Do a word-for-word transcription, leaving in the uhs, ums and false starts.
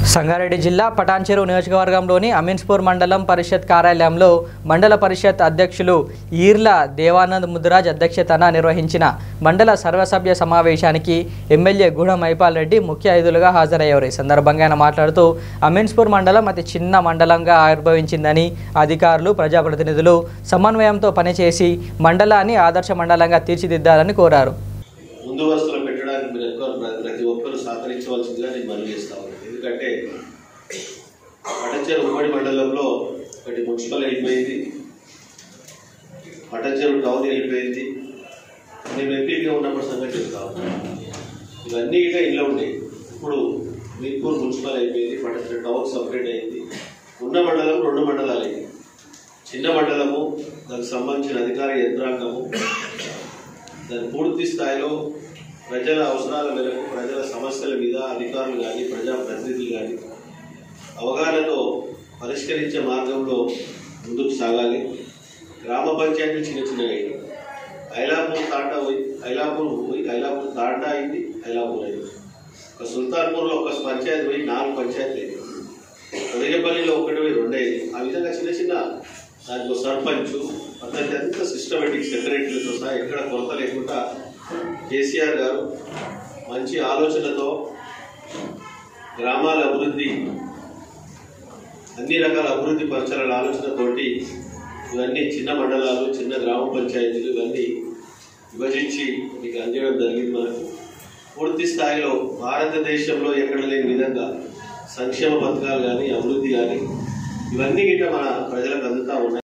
సంగారెడ్డి జిల్లా పటాన్చెరు నియోజకవర్గంలోని అమీన్స్పూర్ మండలం పరిషత్ కార్యాలయంలో మండల పరిషత్ అధ్యక్షులు ఈర్ల దేవానంద్ ముద్రాజ్ అధ్యక్షతన నిర్వహించిన మండల సర్వసభ్య సమావేశానికి ఎమ్మెల్యే గూడెం మైపాల్ రెడ్డి ముఖ్య అతిథులుగా హాజరయ్యారు। ఈ సందర్భంగా ఆయన మాట్లాడుతూ అమీన్స్పూర్ మండలం అతి చిన్న మండలంగా ఆవిర్భవించిందని అధికారులు ప్రజాప్రతినిధులు సమన్వయంతో పనిచేసి మండలాన్ని ఆదర్శ మండలంగా తీర్చిదిద్దాలని కోరారు। ముందు వరుసలో పెట్టడానికి మీరు ఎక్కువ ప్రతి ఒక్కరు సహకరించవలసిందిగా నేను మనవి చేస్తాను। ఎందుకంటే పటాన్చెరు ఉమ్మడి మండలంలో ఒకటి మున్సిపల్ వెళ్ళిపోయింది, పటాన్చెరు టౌన్ వెళ్ళిపోయింది। మేము ఎంపీగా ఉన్నప్పుడు సంగతి చెప్తాము, ఇవన్నీ ఇక ఇంట్లో ఉండేవి। ఇప్పుడు మీర్పూర్ మున్సిపల్ అయిపోయింది, పటాన్చెరు టౌన్ సపరేట్ అయింది। ఉన్న మండలం రెండు మండలాలు అయింది। చిన్న మండలము, దానికి సంబంధించిన అధికార యంత్రాంగము దాని పూర్తి స్థాయిలో ప్రజల అవసరాల మేరకు ప్రజల సమస్యల మీద అధికారులు కానీ ప్రజాప్రతినిధులు కానీ అవగాహనతో పరిష్కరించే మార్గంలో ముందుకు సాగాలి। గ్రామ పంచాయతీలు చిన్న చిన్నవి ఐలాపూర్ తాండా పోయి ఐలాపూర్ పోయి ఐలాపూర్ తాండా అయింది, ఐలాపూర్ అయింది। ఒక సుల్తాన్పూర్లో ఒక పంచాయతీ పోయి నాలుగు పంచాయతీలు అయింది, కొడిగపల్లిలో ఒకటి పోయి రెండు అయింది। ఆ విధంగా చిన్న చిన్న దానికి సర్పంచ్ అతనికి అంత సిస్టమేటిక్ సెక్రటరీలతో సహా ఎక్కడ కొరత లేకుండా కేసీఆర్ గారు మంచి ఆలోచనతో గ్రామాల అభివృద్ధి అన్ని రకాల అభివృద్ధి పరచాలనే ఆలోచనతోటి ఇవన్నీ చిన్న మండలాలు చిన్న గ్రామ పంచాయతీలు ఇవన్నీ విభజించి మీకు అందించడం జరిగింది। మనకు పూర్తి స్థాయిలో భారతదేశంలో ఎక్కడ లేని విధంగా సంక్షేమ పథకాలు కానీ అభివృద్ధి కానీ ఇవన్నీ గిట్ట మన ప్రజలకు అందుతా ఉన్నాయి।